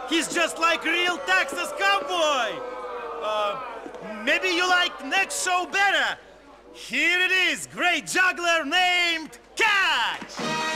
He's just like real Texas cowboy. Maybe you like next show better. Here it is, great juggler named Catch!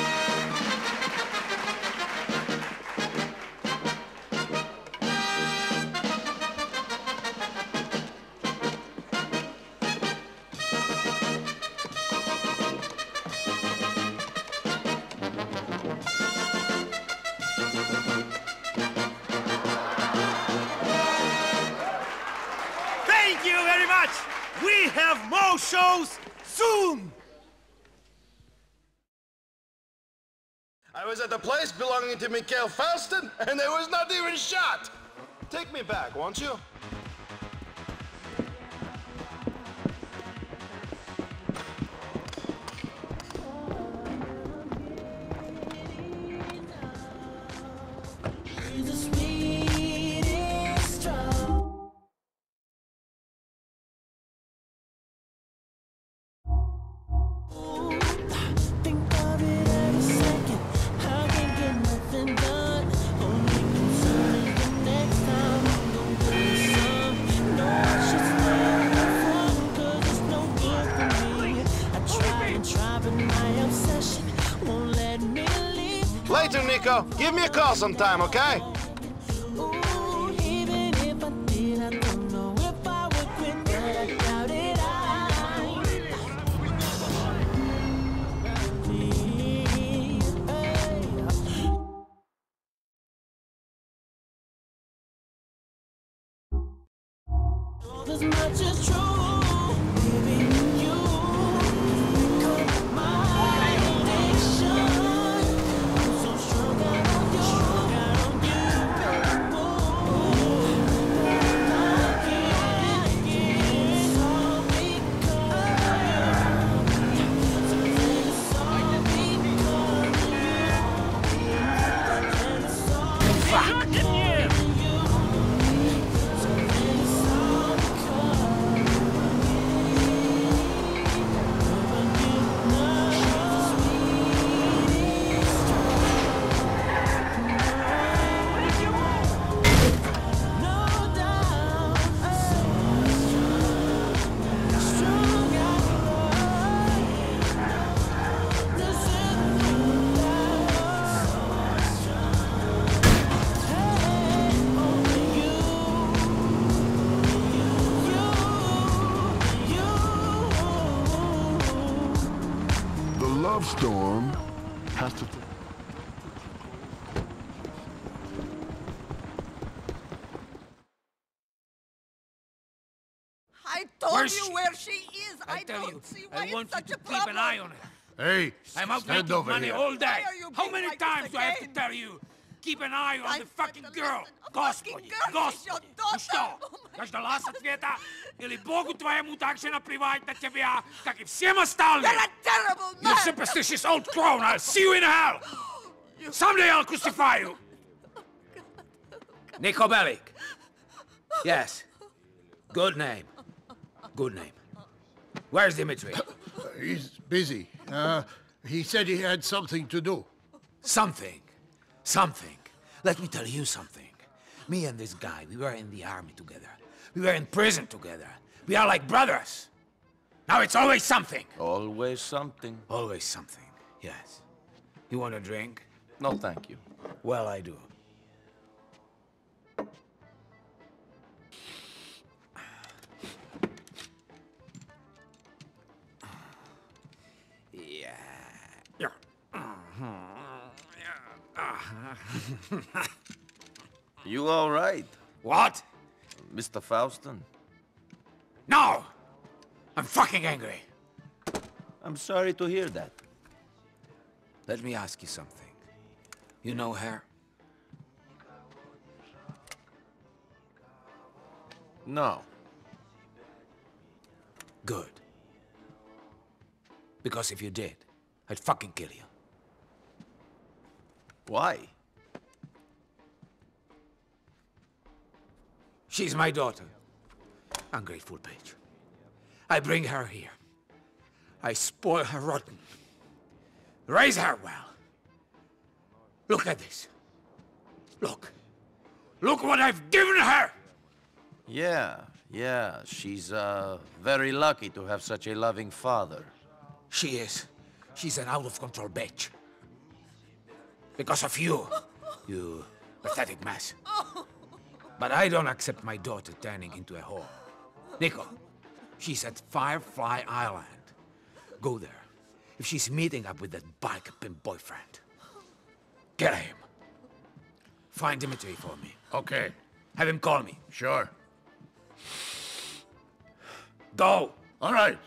Thank you very much! We have more shows soon! I was at a place belonging to Mikhail Faustin, and there was not even shot! Take me back, won't you? Later, Nico. Give me a call sometime, okay? As much as true. Love Storm has to... I told you where she is. I don't see why I want it's such you a to problem. keep an eye on her. Hey, I'm out stand making over money here. all day. Why are you How being many like this times do I have to again? tell you? Keep an eye on the fucking girl. A fucking Господи, girl, she's your Господи. daughter. Ну что, Oh my дождалась ответа? Или Богу твоему так же наплевать на тебя, как и всем остальным? You're a terrible You man. superstitious old crone! I'll see you in hell! Someday I'll crucify you! Niko Bellic. Yes. Good name. Good name. Where's Dimitri? He's busy. He said he had something to do. Something. Something. Let me tell you something. Me and this guy, we were in the army together. We were in prison together. We are like brothers. Now it's always something. Always something. Always something, yes. You want a drink? No, thank you. Well, I do. Yeah. You all right, What? Mr. Faustin? No! I'm fucking angry. I'm sorry to hear that. Let me ask you something. You know her? No. Good. Because if you did, I'd fucking kill you. Why? She's my daughter. Ungrateful bitch. I bring her here. I spoil her rotten. Raise her well. Look at this. Look. Look what I've given her! Yeah, she's, very lucky to have such a loving father. She is. She's an out-of-control bitch. Because of you, you pathetic mess. But I don't accept my daughter turning into a whore. Nico, she's at Firefly Island. Go there. If she's meeting up with that bike pimp boyfriend, get him. Find Dimitri for me. Okay, Have him call me. sure. Go! All right.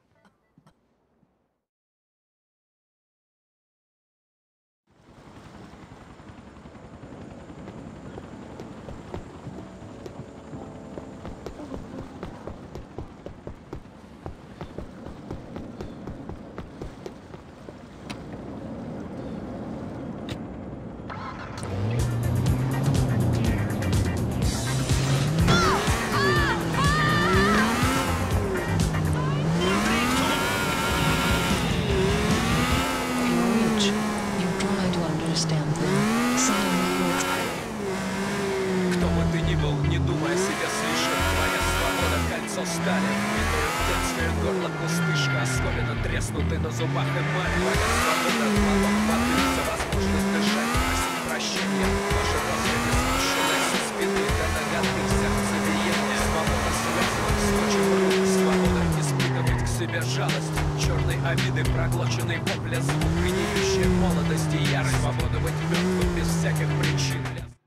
Rich, you try to understand them. Suddenly Кто бы ты ни был, не думай о себе слишком. Твоя свобода — кольцо стали. Минует детстве, горло пустышка. Осколено треснутый на зубах эмаль. Твоя свобода — глоток воды. За возможность дышать, просить прощения. Ваши розгляды смущенные со спины до наготных сердца биения. Свобода связывать скотчем рук. Свобода испытывать к себе жалость. Черной обиды, проглоченный вопля, звук, гниющая молодость и ярость. Свобода быть мертвым без всяких причин.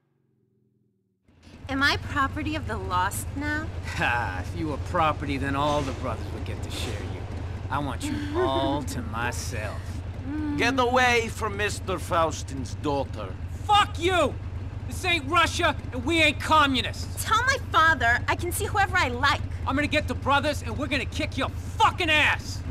Am I property of the lost now? Ha, if you were property, then all the brothers would get to share you. I want you all to myself. Get away from Mr. Faustin's daughter. Fuck you! This ain't Russia, and we ain't communists. Tell my father I can see whoever I like. I'm gonna get the brothers, and we're gonna kick your fucking ass!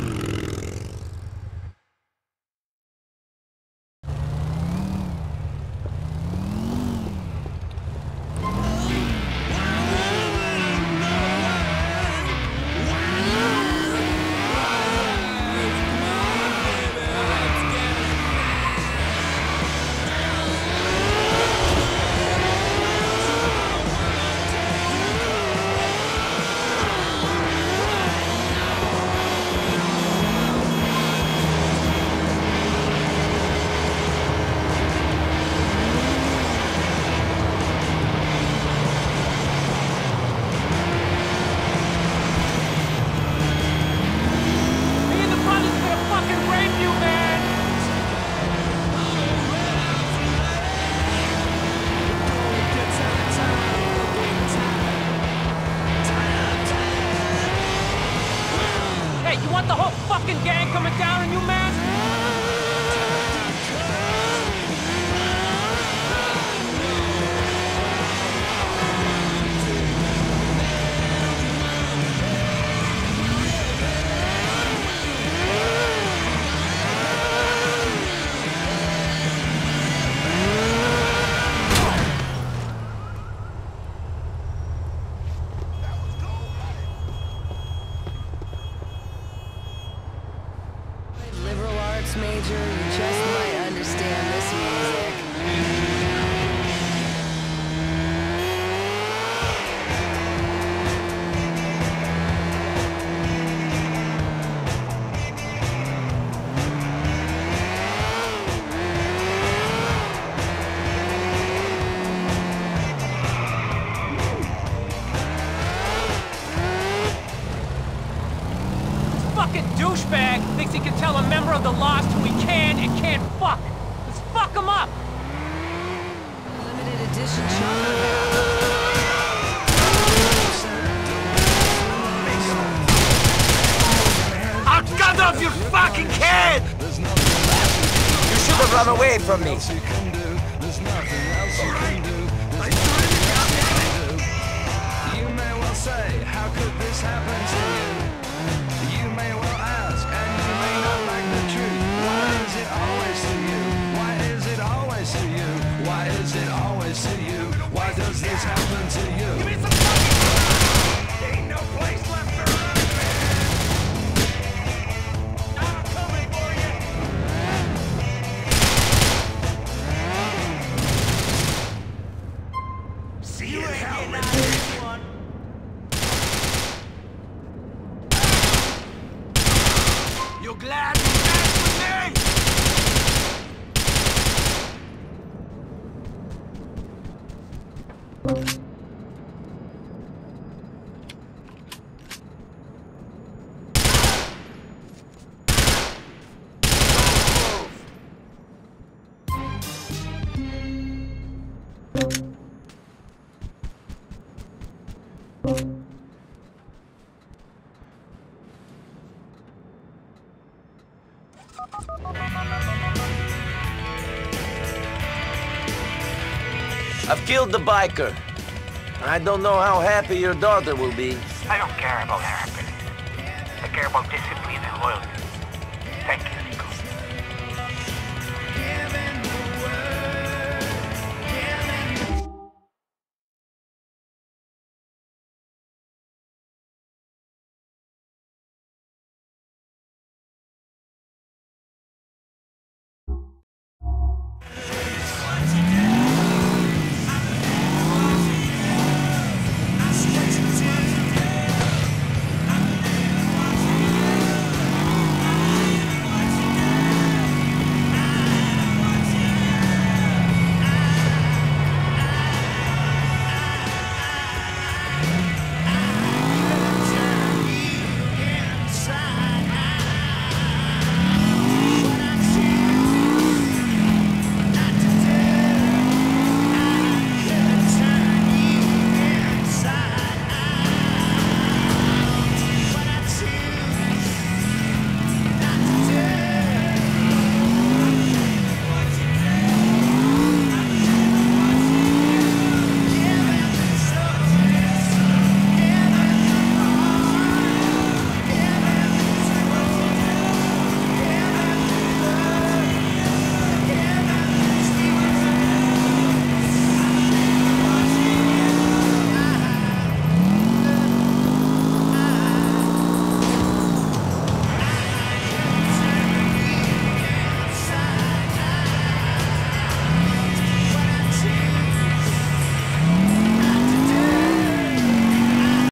want the whole fucking gang coming down on you, man? Liberal arts major, you just might understand this music. Fucking douchebag thinks he can tell a member of the Lost who he can and can't fuck. Let's fuck him up! Limited edition chocolate. I'll cut off your fucking head! You should have run away from me. You may well say, how could this happen to you? You may well ask, and you may not like the truth. Why is it always to you? Why is it always to you? Why is it always to you? Why does this happen to you? Give me some fucking ain't no place left to run, man! I'm coming for you! you glad you danced with me? I've killed the biker. I don't know how happy your daughter will be. I don't care about happiness. I care about discipline and loyalty. Thank you, Nico.